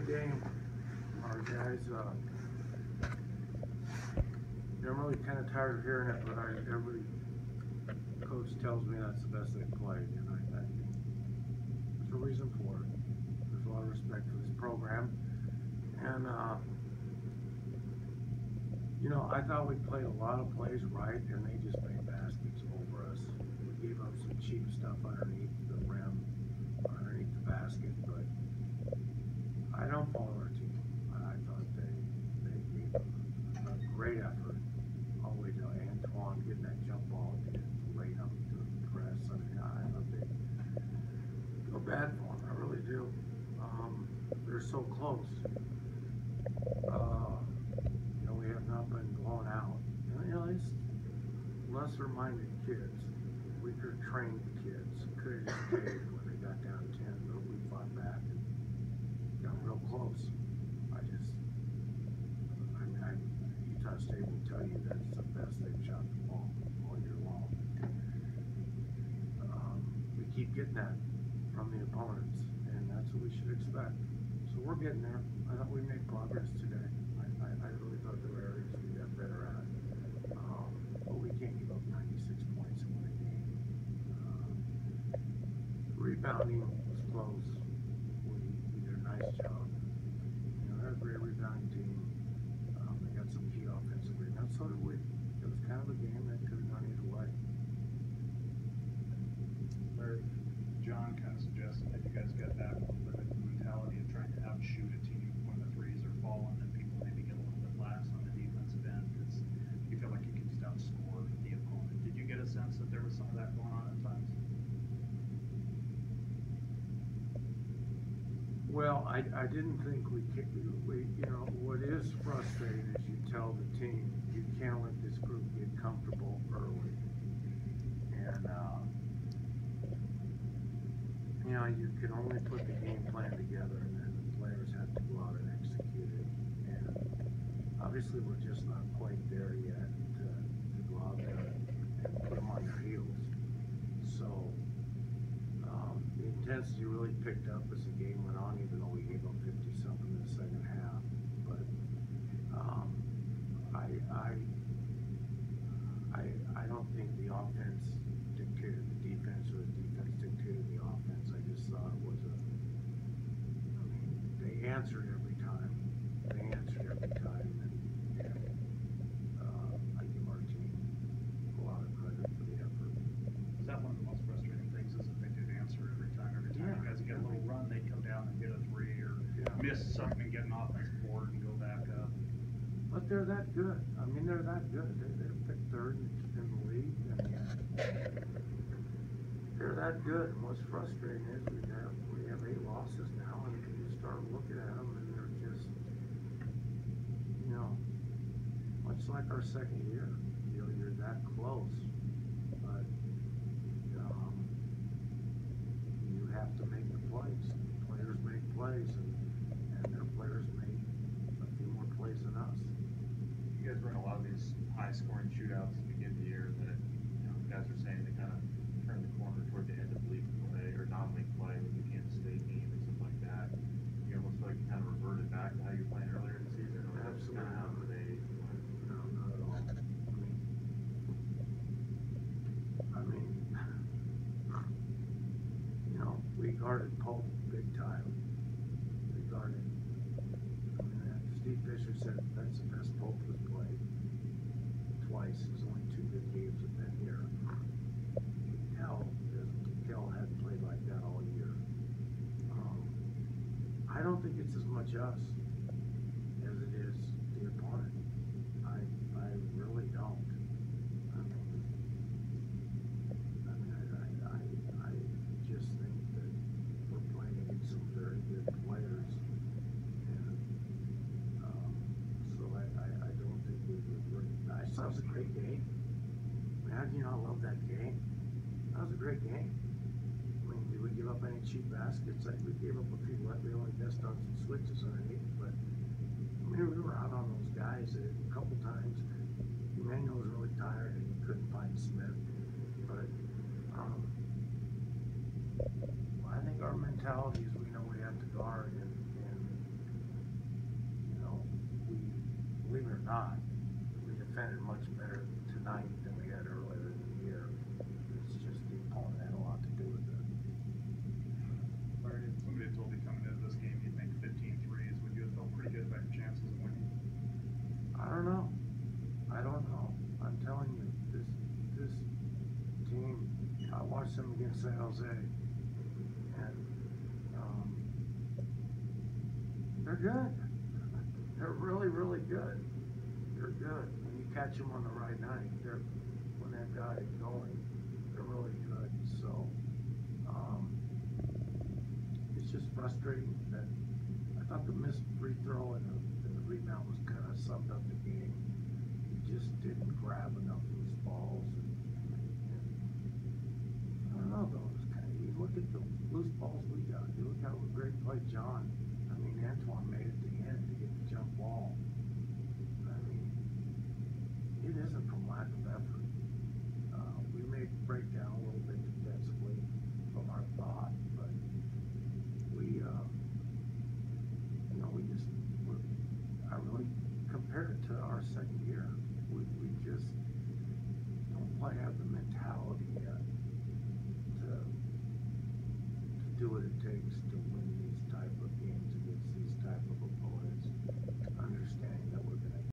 game. Our guys, I'm really kind of tired of hearing it, but every coach tells me that's the best they've played, and I think there's a reason for it. There's a lot of respect for this program, and you know, I thought we played a lot of plays right, and they just made baskets over us. We gave up some cheap stuff underneath the rim, underneath the basket, but I don't follow our team. I thought they gave a great effort all the way to Antoine getting that jump ball, getting laid up to the press. I mean, I thought they feel bad for them. I really do. They're so close. You know, we have not been blown out. And, you know, these lesser-minded kids, weaker trained kids, could have just paid when they got down 10, but we fought back and got real close. I mean, Utah State will tell you that's the best they've shot the ball all year long. We keep getting that from the opponents, and that's what we should expect. So we're getting there. I thought we made progress today. I really thought there were areas we got better at. But we can't give up 96 points in one game. Rebounding was close. We did a nice job. You know, they're a great rebounding team. They got some key offensive rebounds. So did we. It was kind of a game that could have gone either way. Larry, John kind of suggested that you guys got back a little bit of the mentality of trying to outshoot a team when the threes are falling and people maybe get a little bit lax on the defensive end because you feel like you can just outscore the opponent. Did you get a sense that there was some of that going on at times? Well, I didn't think we, you know, what is frustrating is you tell the team you can't let this group get comfortable early. And, you know, you can only put the game plan together and then the players have to go out and execute it. And obviously we're just not quite there yet to go out there and put them on their heels. So the intensity really picked up as the game went on, even though we gave up 50-something in the second half. But I don't think the offense dictated the defense or the defense dictated the offense. I just thought it was I mean, they answered every time. And I give our team a lot of credit for the effort. Is that one of the most frustrating things is that they did answer every time? Every time you guys get a little run, they'd come down and get a three or miss something and get an offensive board and go back up. But they're that good. I mean, they're that good. They're picked third in the league. And they're that good. And what's frustrating is we have 8 losses now, and you start looking at them, and they're just, you know, much like our second year. You know, you're that close, but you have to make the plays. Players make plays, and their players make a few more plays than us. You guys run a lot of these high-scoring shootouts at the beginning of the year that, you know, guys are saying they kind of turned the corner toward the end of league play or non-league play with the Kansas State game and stuff like that. You almost feel like you kind of reverted back to how you were playing earlier in the season, or that's kind of how they went? No, not at all. I mean, you know, we guarded Pope big time. We guarded. I mean, Steve Fisher said that's the best Pope has played twice. There's only 2 good games have been here. Kel hadn't played like that all year. I don't think it's as much us as it is the opponent. I really don't. I just think that we're playing against some very good players, and so I don't think we would. I thought it was a great game. I mean, how do you not love that game? That was a great game. I mean, did we give up any cheap baskets? We gave up a few. We only missed on some switches underneath, but I mean, we were out on those guys a couple times. Emmanuel was really tired and he couldn't find Smith, but I think our mentality is we know we have to guard, and not. We defended much better tonight than we had earlier in the year. It's just the opponent had a lot to do with it. Larry, if somebody told you coming into this game you'd make 15 threes, would you have felt pretty good about your chances of winning? I don't know. I'm telling you, this team, I watched them against San Jose, and they're good. They're really, really good. They're good. When you catch them on the right night, when they've got it going, they're really good. So, it's just frustrating that I thought the missed free throw and the rebound was kind of summed up the game. You just didn't grab enough loose balls. And I don't know though. You look at the loose balls we got. You look how great play John. I mean, Antoine made it to the end to get the jump ball. I mean, it isn't from lack of effort. We may break down a little bit defensively from our thought, but I really compare it to our second year. We just don't quite have the mentality yet to do what it takes to win these type of games against these type of opponents, understanding that we're